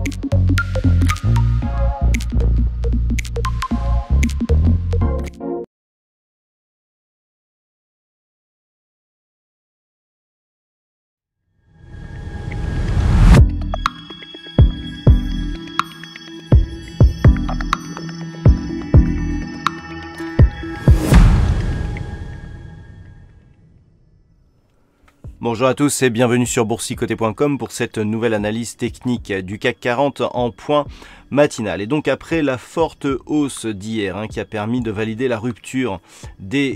Bonjour à tous et bienvenue sur boursicoté.com pour cette nouvelle analyse technique du CAC 40 en point matinal. Et donc après la forte hausse d'hier qui a permis de valider la rupture des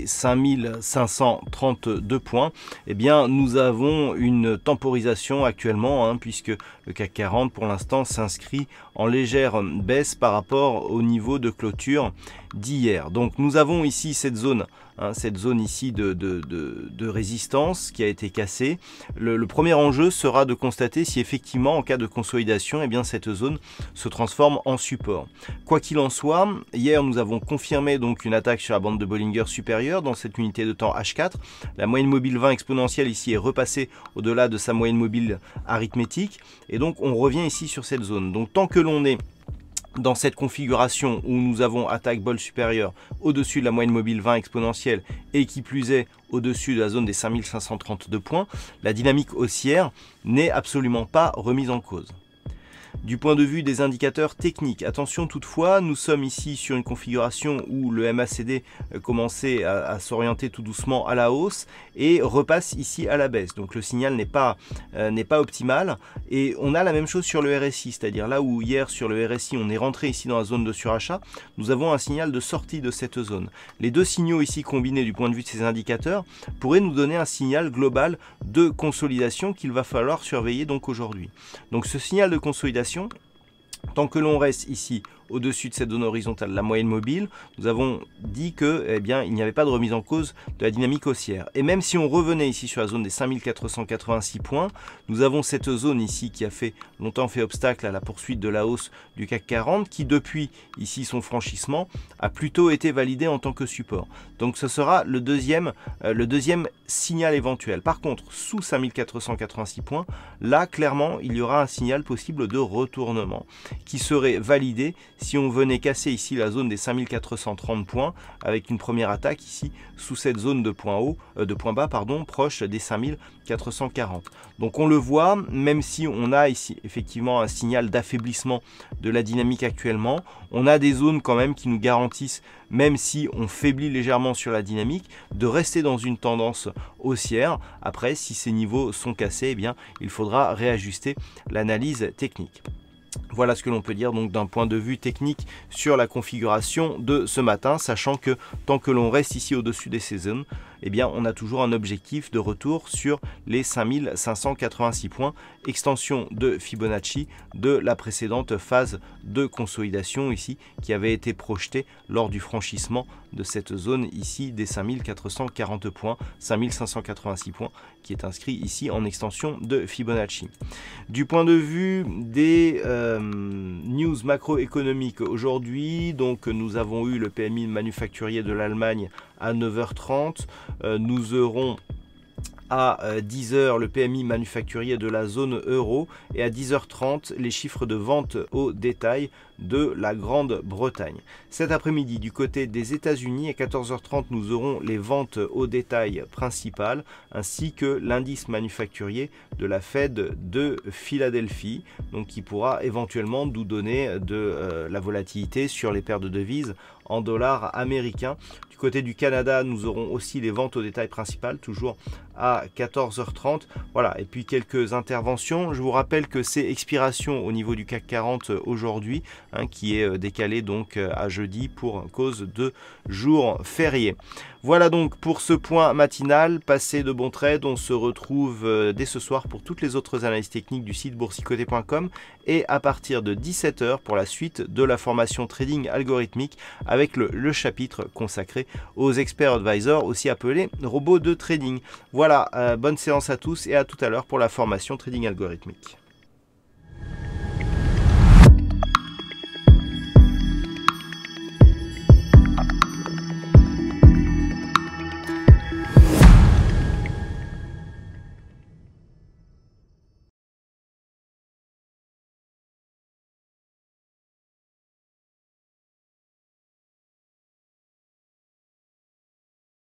5532 points, eh bien nous avons une temporisation actuellement puisque le CAC 40 pour l'instant s'inscrit en légère baisse par rapport au niveau de clôture d'hier. Donc nous avons ici cette zone ici de résistance qui a été cassée. Le premier enjeu sera de constater si effectivement en cas de consolidation, eh bien cette zone se transforme en support. Quoi qu'il en soit, hier nous avons confirmé donc une attaque sur la bande de Bollinger supérieure dans cette unité de temps H4. La moyenne mobile 20 exponentielle ici est repassée au-delà de sa moyenne mobile arithmétique et donc on revient ici sur cette zone. Donc tant que l'on est dans cette configuration où nous avons attaque bol supérieur au-dessus de la moyenne mobile 20 exponentielle et qui plus est au-dessus de la zone des 5532 points, la dynamique haussière n'est absolument pas remise en cause. Du point de vue des indicateurs techniques, attention toutefois, nous sommes ici sur une configuration où le MACD commençait à s'orienter tout doucement à la hausse et repasse ici à la baisse. Donc le signal n'est pas optimal et on a la même chose sur le RSI, c'est-à-dire là où hier sur le RSI on est rentré ici dans la zone de surachat, nous avons un signal de sortie de cette zone. Les deux signaux ici combinés du point de vue de ces indicateurs pourraient nous donner un signal global de consolidation qu'il va falloir surveiller donc aujourd'hui. Donc ce signal de consolidation, tant que l'on reste ici au-dessus de cette zone horizontale, la moyenne mobile, nous avons dit que, eh bien, il n'y avait pas de remise en cause de la dynamique haussière. Et même si on revenait ici sur la zone des 5486 points, nous avons cette zone ici qui a longtemps fait obstacle à la poursuite de la hausse du CAC 40, qui depuis ici son franchissement a plutôt été validé en tant que support. Donc ce sera le deuxième signal éventuel. Par contre, sous 5486 points, là clairement il y aura un signal possible de retournement qui serait validé si on venait casser ici la zone des 5430 points avec une première attaque ici sous cette zone de point bas proche des 5440. Donc on le voit, même si on a ici effectivement un signal d'affaiblissement de la dynamique actuellement, on a des zones quand même qui nous garantissent, même si on faiblit légèrement sur la dynamique, de rester dans une tendance haussière. Après, si ces niveaux sont cassés, eh bien il faudra réajuster l'analyse technique. Voilà ce que l'on peut dire donc d'un point de vue technique sur la configuration de ce matin, sachant que tant que l'on reste ici au-dessus des zones, eh bien on a toujours un objectif de retour sur les 5586 points, extension de Fibonacci de la précédente phase de consolidation ici qui avait été projetée lors du franchissement de cette zone ici des 5440 points, 5586 points qui est inscrit ici en extension de Fibonacci. Du point de vue des news macroéconomiques aujourd'hui, donc nous avons eu le PMI manufacturier de l'Allemagne à 9h30, nous aurons à 10h le PMI manufacturier de la zone euro et à 10h30 les chiffres de vente au détail de la Grande-Bretagne. Cet après-midi du côté des États-Unis à 14h30 nous aurons les ventes au détail principales ainsi que l'indice manufacturier de la Fed de Philadelphie, donc qui pourra éventuellement nous donner de la volatilité sur les paires de devises en dollars américains. Du côté du Canada, nous aurons aussi les ventes au détail principales, toujours à 14h30. Voilà, et puis quelques interventions. Je vous rappelle que c'est expiration au niveau du CAC 40 aujourd'hui, qui est décalé donc à jeudi pour cause de jour férié. Voilà donc pour ce point matinal. Passez de bons trades. On se retrouve dès ce soir pour toutes les autres analyses techniques du site boursicoté.com et à partir de 17h pour la suite de la formation trading algorithmique avec le chapitre consacré aux experts advisors, aussi appelés robots de trading. Voilà, bonne séance à tous et à tout à l'heure pour la formation trading algorithmique.